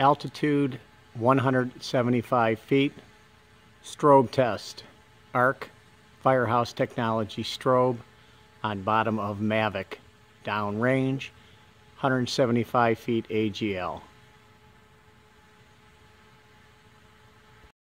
Altitude 175 feet. Strobe test. Arc Firehouse Technology strobe on bottom of Mavic. Downrange 175 feet AGL.